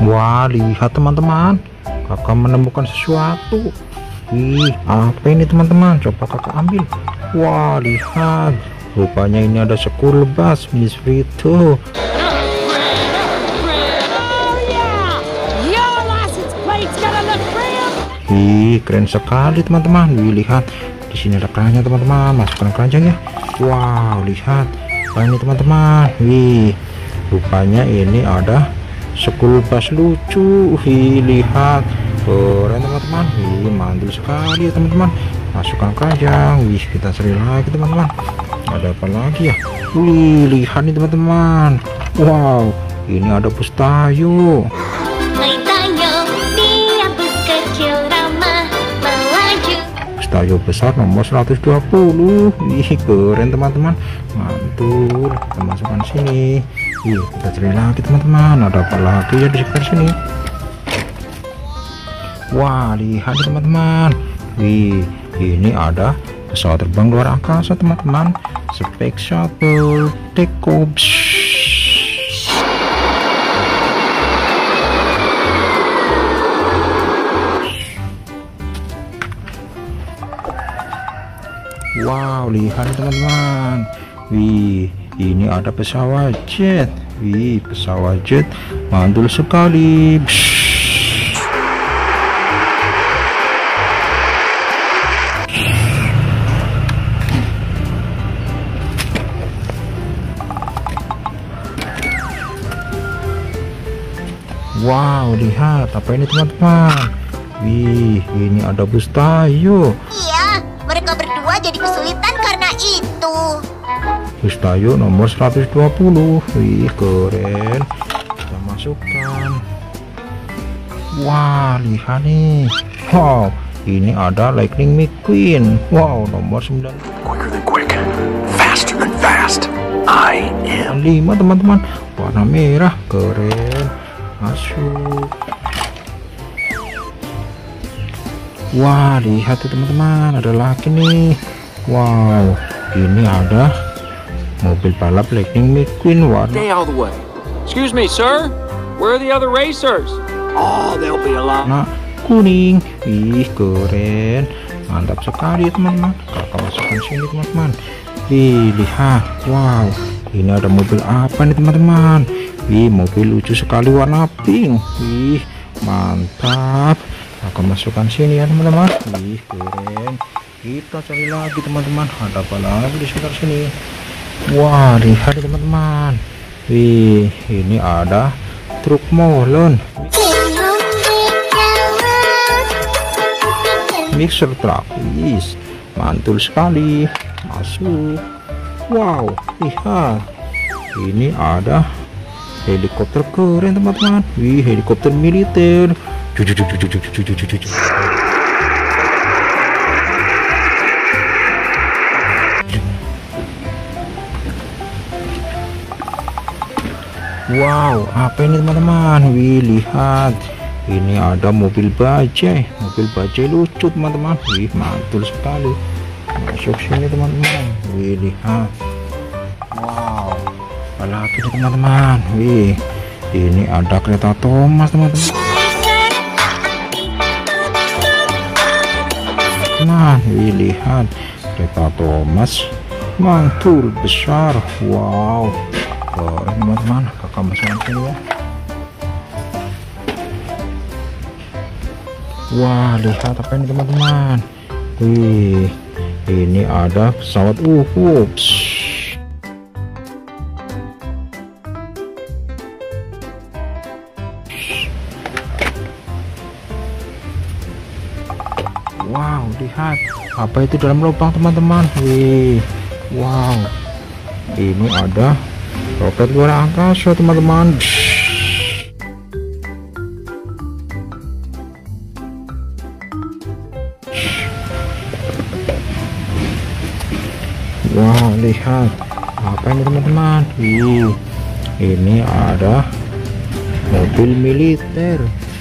Wah, lihat teman-teman, kakak menemukan sesuatu. Wih, apa ini teman-teman? Coba kakak ambil. Wah, lihat, rupanya ini ada school bus Miss Vito. Wih, keren sekali teman-teman. Wih, lihat, di sini ada kerannya teman-teman. Masukkan keranjang ya. Wow, lihat, apa ini teman-teman? Wih, rupanya ini ada school bus lucu. Wih, lihat, keren teman-teman. Wih, mantul sekali ya teman-teman. Masukkan keranjang. Wih, kita seri lagi teman-teman. Ada apa lagi ya? Wih, lihat nih teman-teman. Wow, ini ada bus Tayo. Tayo besar nomor 120. Wih, keren teman-teman, mantul. Kita masukkan sini. Wih, kita cari lagi teman-teman, ada apa lagi ya di sekitar sini. Wah, lihat teman-teman. Wih, ini ada pesawat terbang luar angkasa teman-teman, Space Shuttle Takeoff. Wow, lihat teman-teman. Wih, ini ada pesawat jet. Wih, pesawat jet mantul sekali. Wow, lihat apa ini teman-teman. Wih, ini ada bus Tayo. Iya, mereka berdua jadi kesulitan karena itu. Bus Tayo nomor 120. Wih, keren. Kita masukkan. Wah, lihat nih. Wow, ini ada Lightning McQueen. Wow, nomor 9. Quicker than quick, faster than fast. I am 5 teman-teman, warna merah, keren. Masuk. Wah, lihat tuh teman-teman, ada lagi nih. Wow, ini ada mobil balap Lightning McQueen warna. Stay out of the way. Excuse me, sir. Where are the other racers? Oh, they'll be along. Warna kuning. Ih, keren, mantap sekali ya teman-teman. Kakak masukkan sini teman-teman. Ih, lihat. Wow, ini ada mobil apa nih teman-teman? Ih, mobil lucu sekali warna pink. Ih, mantap. Aku masukkan sini ya teman-teman. Ih, keren. Kita cari lagi teman-teman, ada apa lagi di sekitar sini. Wah, lihat teman-teman. Wih, ini ada truk molen, mixer truck. Wih, mantul sekali. Masuk. Wow, lihat, ini ada helikopter keren teman-teman. Wih, helikopter militer. Wow, apa ini teman-teman? Wih, lihat, ini ada mobil bajai. Mobil bajai lucu teman-teman. Wih, mantul sekali. Masuk sini teman-teman. Wih, lihat. Wow, apalagi nih teman-teman. Wih, ini ada kereta Thomas teman-teman. Nah, wih, lihat, kereta Thomas mantul besar. Wow, keren teman-teman. Kakak masukkan sini ya. Wah, lihat apa ini teman-teman. Wih, ini ada pesawat UFO. Wow, lihat apa itu dalam lubang teman-teman. Wih, wow, ini ada roket luar angkasa teman-teman. Wow, lihat apa ini teman-teman. Wih, ini ada mobil militer.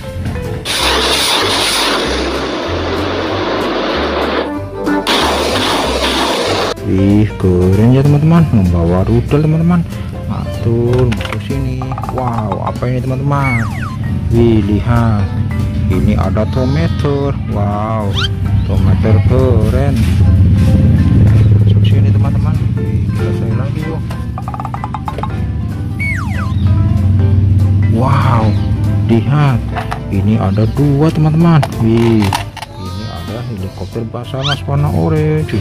Wih, keren ya teman-teman, membawa rudal teman-teman. Mantul, masuk sini. Wow, apa ini teman-teman? Wih, lihat, ini ada tomater. Wow, tomater keren. Masuk sini teman-teman. Kita cari lagi yuk. Wow, lihat, ini ada 2 teman-teman. Wih, ini ada helikopter Basarnas warna orange.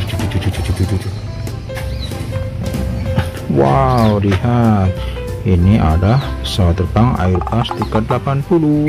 Wow, lihat, ini ada pesawat terbang Airbus 380.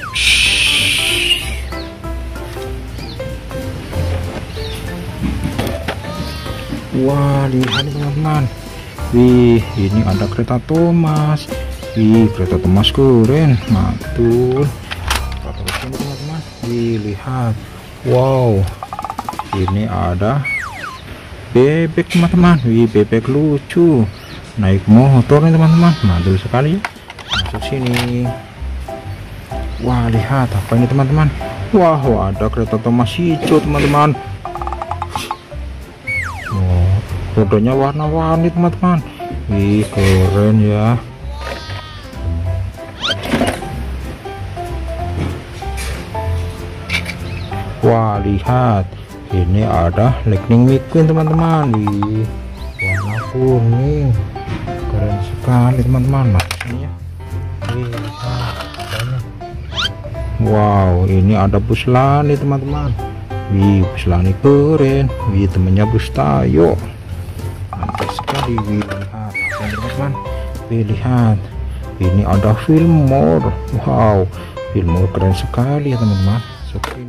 Wah, lihat teman-teman. Wih, ini ada kereta Thomas. Wih, kereta Thomas keren, mantul. Teman-teman, wih, lihat. Wow, ini ada bebek teman-teman. Wih, bebek lucu naik motor nih teman-teman, mantul sekali. Masuk sini. Wah, lihat apa ini teman-teman. Wah, ada kereta Thomas hijau teman-teman. Oh, rodanya warna-warni teman-teman. Wih, keren ya. Wah, lihat, ini ada Lightning McQueen teman-teman. Wih, warna kuning, keren sekali teman-teman. Ini ya. Wih, wow, ini ada bus Lani teman-teman. Wih, bus Lani keren. Wih, temennya bus Tayo, mantap sekali. Wih, lihat teman-teman. Wih, lihat, ini ada Fillmore. Wow, Fillmore keren sekali ya teman-teman. Seperti ini.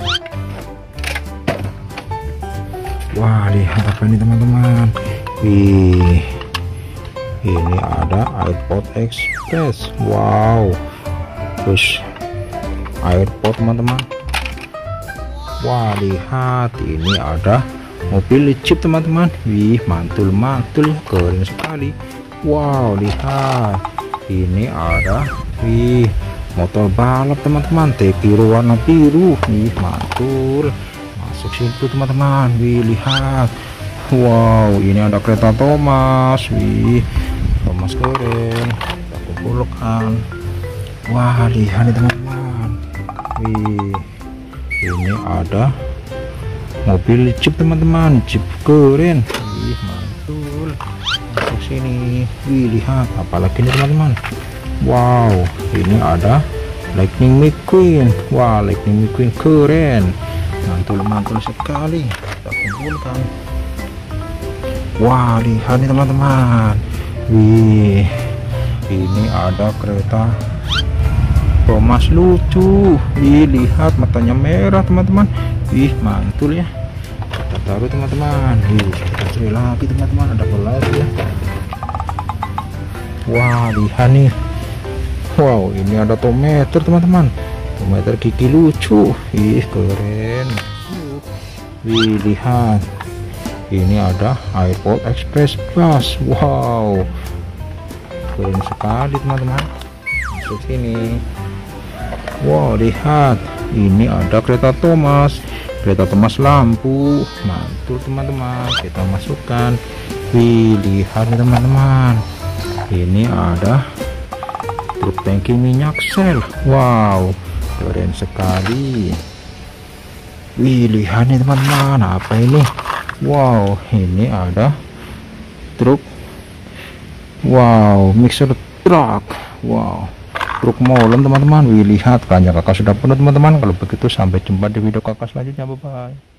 Wah, lihat apa ini teman-teman. Wih, ini ada Airport Express. Wow, terus airport teman-teman. Wah, lihat, ini ada mobil jeep teman-teman. Wih, mantul-mantul ya, keren sekali. Wow, lihat, ini ada, wih, motor balap teman-teman, T-Hero warna biru. Wih, mantul. Masuk situ teman-teman. Wih, lihat. Wow, ini ada kereta Thomas. Wih, Thomas keren, kita kumpulkan. Wah, lihat nih teman-teman. Wih, ini ada mobil jeep teman-teman, jeep keren. Wih, mantul. Masuk sini. Wih, lihat apalagi nih teman-teman. Wow, ini ada Lightning McQueen. Wah, Lightning McQueen keren, mantul sekali, kita kumpulkan. Wah, lihat nih teman-teman. Wih, ini ada kereta Thomas lucu. Wih, lihat matanya merah teman-teman. Wih, mantul ya, kita taruh teman-teman. Wih, kita cari lagi teman-teman, ada apa lagi ya. Wah, lihat nih. Wow, ini ada tomater teman-teman, tomater gigi lucu. Ih, keren. Wih, lihat, ini ada Airport Express Bus. Wow, keren sekali teman-teman. Masuk sini. Wow, lihat, ini ada kereta Thomas, kereta Thomas lampu, mantul teman-teman. Kita masukkan. Wih, lihat nih teman-teman, ini ada truk tangki minyak Shell. Wow, keren sekali. Wih, lihat nih teman-teman, apa ini? Wow, ini ada truk, wow, mixer truck. Wow, truk molen teman-teman. Wih, lihat, keranjang kakak sudah penuh teman-teman. Kalau begitu sampai jumpa di video kakak selanjutnya. Bye bye.